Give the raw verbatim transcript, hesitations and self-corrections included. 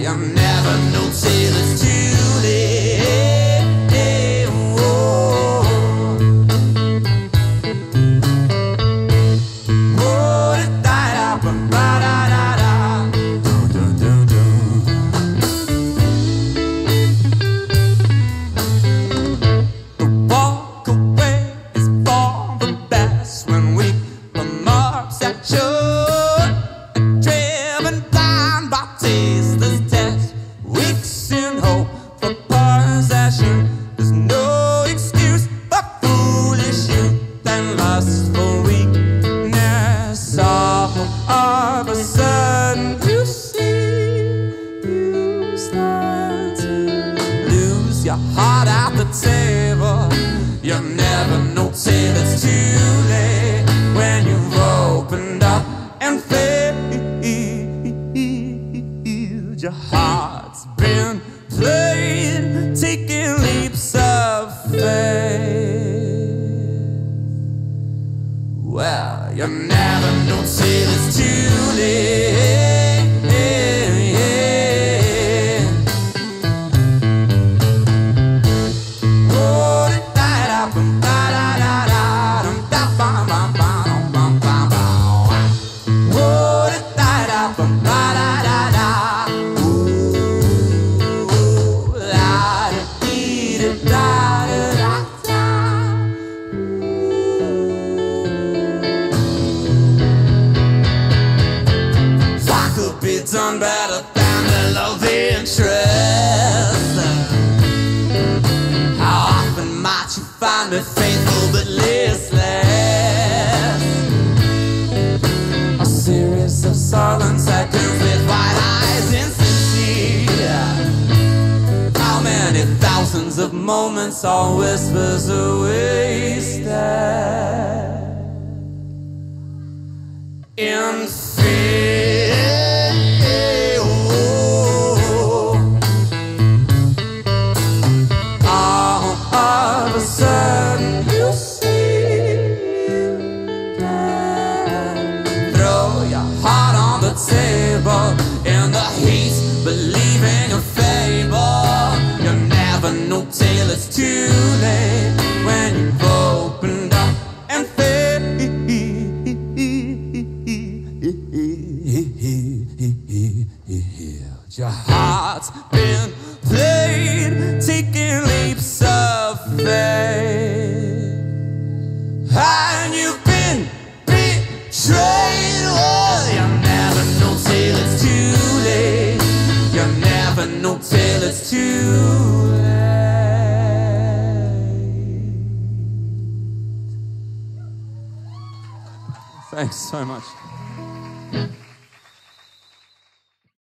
you never know till it's too late. Whoa. Whoa, da-da, ba-da-da-da. Do-do-do-do. The walk away is for the best when we come upset you. There's no excuse but foolish youth and lustful weakness. All of a sudden you see, you start to lose your heart at the table. You never know till it's too late when you've opened up and failed. Your heart's been played, taking leaps of faith. Well, you never know till it's too late. Oh, da-da, bum, da-da-da-da, dum, da, bum, bum, bum, bum, bum, bum. Oh, da-da, bum, da-da-da-da. Be done better than the love interest. How often might you find me faithful but listless? A series of silent seconds with wide eyes insincere. How many thousands of moments all whispers are wasted in fear? Table in the heat, believing a fable. You never know till it's too late when you've opened up and failed. Your heart's been played, taking leaps of faith, and you've been betrayed. Well, you never know till it's too late. You never know till it's too late. Thanks so much.